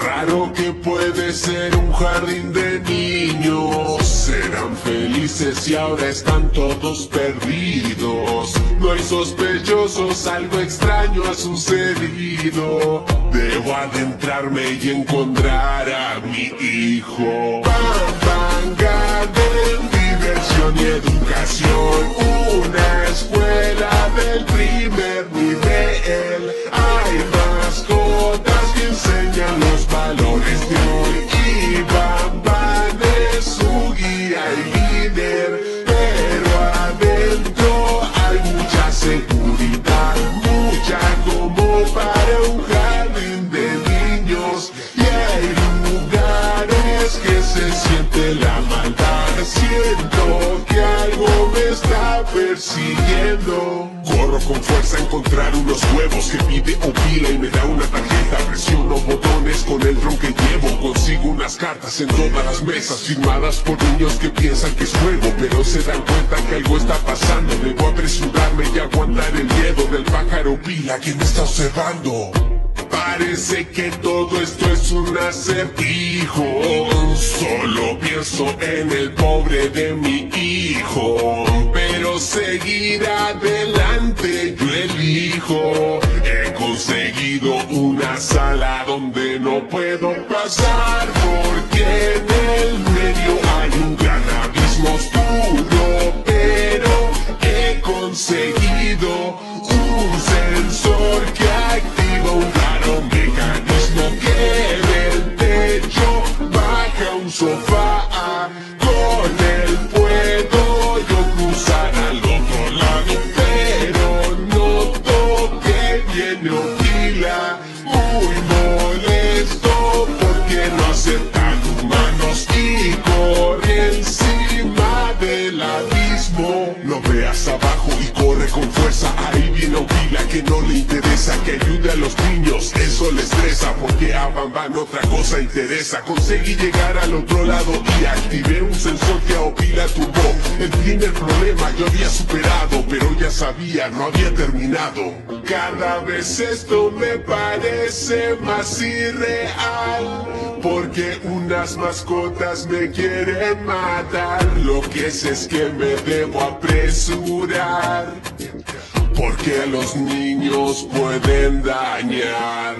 raro que puede ser un jardín de niños. Serán felices y ahora están todos perdidos. No hay sospechosos, algo extraño ha sucedido. Debo adentrarme y encontrar a mi hijo. Bang Bang Garden, diversión y educación. Una escuela del primer nivel. Hay mascotas que enseñan los valores de hoy. Y Bang Bang es su guía y líder. Pero adentro hay mucha seguridad, mucha como para un jardín de niños. Y hay lugares que se siente la maldad. Siento que algo me está persiguiendo. Corro con fuerza a encontrar unos huevos que pide o pila y me da una tarjeta. Presiono botones con el ron que llevo. Consigo unas cartas en todas las mesas firmadas por niños que piensan que es juego, pero se dan cuenta que algo está pasando. Debo apresurarme y aguantar el miedo del pájaro pila que me está observando. Parece que todo esto es un acertijo. Solo pienso en el pobre de mi hijo. Pero seguir adelante yo elijo. He conseguido una sala donde no puedo pasar, porque en el medio hay un gran abismo oscuro. Pero he conseguido un sensor que activa un raro mecanismo que del techo baja un sofá. Con él puedo yo cruzar al otro lado, pero noto que viene Opila muy molesto porque no aceptan humanos y corre encima del abismo. No veas abajo y corre con fuerza. Ahí viene Opila que no le interesa que ayude a los niños. Eso le estresa porque a Bang Bang otra cosa interesa. Conseguí llegar al otro lado y activé un sensor que a Opila turbó. El primer problema yo había superado, pero ya sabía, no había terminado. Cada vez esto me parece más irreal, porque unas mascotas me quieren matar. Lo que sé es que me debo apresurar, porque a los niños pueden dañar.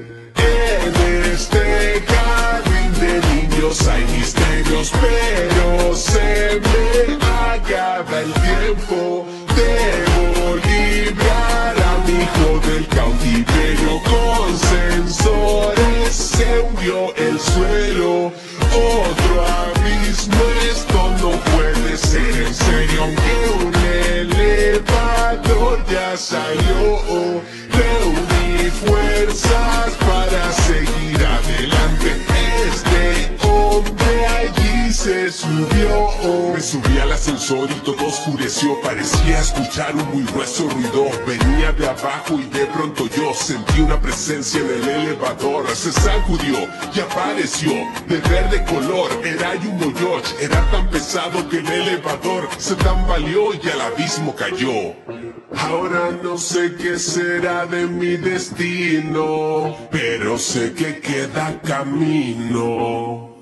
En este jardín de niños hay misterios, pero se me acaba el tiempo. Debo librar a mi hijo del cautiverio. Con sensores se hundió el suelo. Otro abismo, esto no puede ser en serio. Aunque un elevador ya salió, reuní fuerzas para seguir adelante. Este hombre allí se subió. Me subí al ascensor y todo oscureció. Parecía escuchar un muy grueso ruido. Venía de abajo y de pronto yo sentí una presencia en el elevador. Se sacudió y apareció de verde color. Era Jumbo George. Era tan pesado que el elevador se tambaleó y al abismo cayó. Ahora no sé qué será de mi destino, pero sé que queda camino.